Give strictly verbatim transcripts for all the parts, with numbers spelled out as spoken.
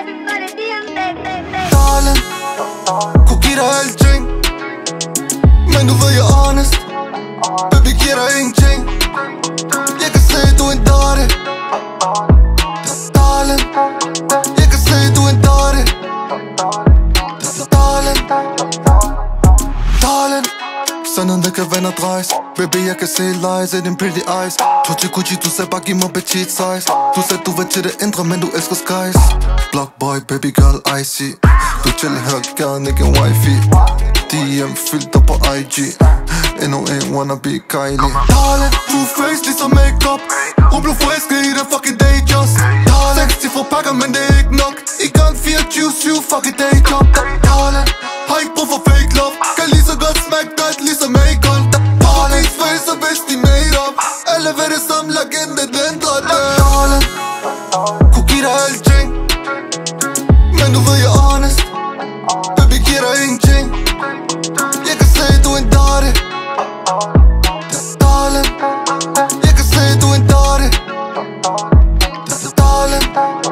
Darling, kunne give dig alting, men du ved jeg er honest. Baby giver dig ingenting. Jeg kan se du er en daughter. Darling, jeg kan se du er en daughter. Darling, darling, sandheden kan vende og drejes. Baby jeg kan se lies i din pretty eyes. Gucci Gucci, du sagde bare giv mig petit size. Du sagde du vil til det indre, men du elsker skies. Block boy, baby girl, icy. Du chiller her gaden, ikke en wifi. D M fyldt op på I G. Endnu en wannabe Kylie. Darling, du er face ligesom makeup. Hun blev forelsket i den fucking day just. Darling, seks cifre pakker, men det er ikke nok. I gang fireogtyve syv, fucking day job. Darling, har ikke brug for fake love. Kan lige så godt smække dig ligesom Akon. Darling, face og hvis de made up. Alle ved det som legende, den drætte. Darling, kunne give dig alting, men du ved jeg er honest. Baby giver dig ingenting. Jeg kan se du er en daughter. Darling, jeg kan se du er en daughter. Darling,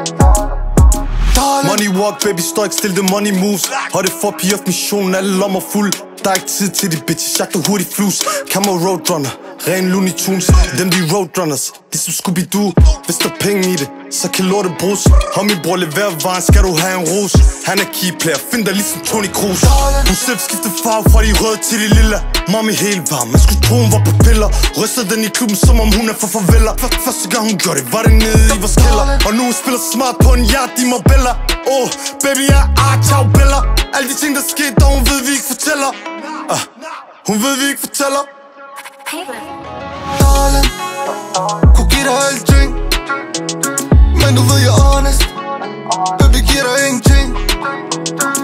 darling. Money walk, baby, står ikke stille, the money moves. Har det for piger, missionen, alle lommer fuld. Der er ikke tid til de bitches, jagter hurtigt flus. Camera roadrunner, ren Looney Tunes. Dem de roadrunners, ligesom Scooby-Doo. Hvis der er penge i det, så kan lortet bruges. Homie bror, lever vejen, skal du have en ros. Han er keyplayer, find dig ligesom Tony Kroos. Hun selv skifter farve fra de røde til de lilla. Mommy helt varm, man skulle tro hun var på piller. Ryster den i klubben, som om hun er for farveler. Første gang hun gjorde det, var det nede i vores kælder. Og nu hun spiller smart på en yacht i Marbella. Oh, baby, jeg er ciao Bella. Alle de ting der skete, og hun ved vi ikke fortæller. uh, Hun ved vi ikke fortæller. Darling, kunne give dig alting, men du ved jeg er honest. Baby giver dig ingenting.